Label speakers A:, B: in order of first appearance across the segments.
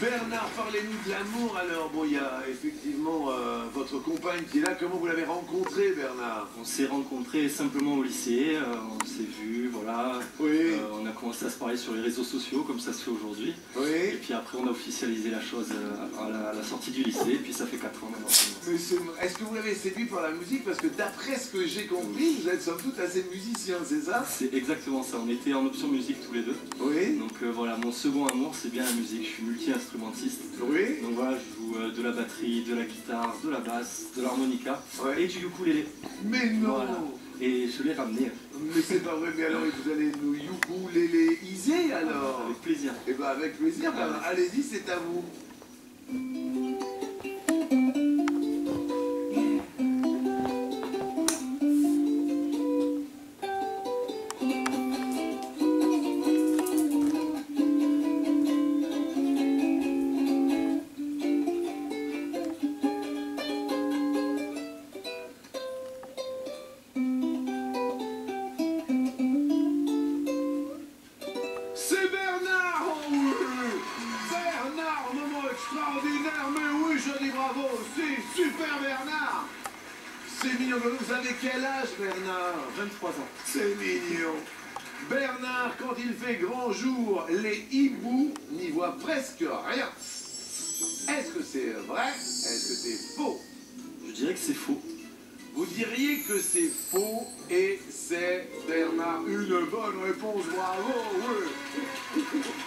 A: Bernard, parlez-nous de l'amour alors. Bon, il y a effectivement votre compagne qui est là. Comment vous l'avez rencontrée, Bernard?
B: On s'est rencontrés simplement au lycée, on s'est vus, voilà.
A: Oui.
B: On a commencé à se parler sur les réseaux sociaux, comme ça se fait aujourd'hui.
A: Oui.
B: Et puis après, on a officialisé la chose à la sortie du lycée, et puis ça fait 4 ans maintenant.
A: Mais est-ce que vous l'avez séduit par la musique? Parce que d'après ce que j'ai compris, vous êtes somme toute assez musicien, c'est ça?
B: C'est exactement ça, on était en option musique tous les deux.
A: Oui.
B: Donc voilà, mon second amour, c'est bien la musique, je suis multi-instrumentiste.
A: Oui.
B: Donc voilà, je joue de la batterie, de la guitare, de la basse, de l'harmonica et du ukulélé.
A: Mais non.
B: Voilà. Et je l'ai ramené.
A: Mais c'est pas vrai, mais alors vous allez nous ukuléléiser alors?
B: Avec plaisir.
A: Eh bien avec plaisir, Bernard. Allez-y, c'est à vous. C'est Bernard, oh oui! Bernard, moment extraordinaire, mais oui, je dis bravo aussi, super Bernard! C'est mignon, vous avez quel âge Bernard?
B: 23 ans.
A: C'est mignon. Bernard, quand il fait grand jour, les hiboux n'y voient presque rien. Est-ce que c'est vrai? Est-ce que c'est faux?
B: Je dirais que c'est faux.
A: Vous diriez que c'est faux et c'est Bernard. Une bonne réponse, bravo, oui.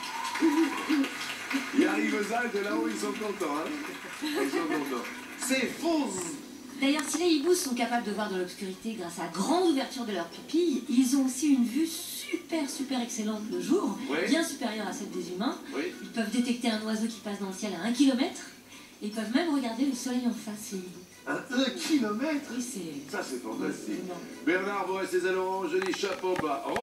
A: Il arrive Zal de là-haut, ils sont contents, hein. Ils sont contents. C'est faux.
C: D'ailleurs, si les hiboux sont capables de voir dans l'obscurité grâce à la grande ouverture de leurs pupilles, ils ont aussi une vue super excellente le jour,
A: Oui.
C: bien supérieure à celle des humains.
A: Oui.
C: Ils peuvent détecter un oiseau qui passe dans le ciel à 1 kilomètre, et ils peuvent même regarder le soleil en face, les hiboux.
A: À 1 kilomètre?
C: Oui, c'est...
A: Ça, c'est fantastique.
C: Non.
A: Bernard Bois et ses allons, je dis chapeau bas.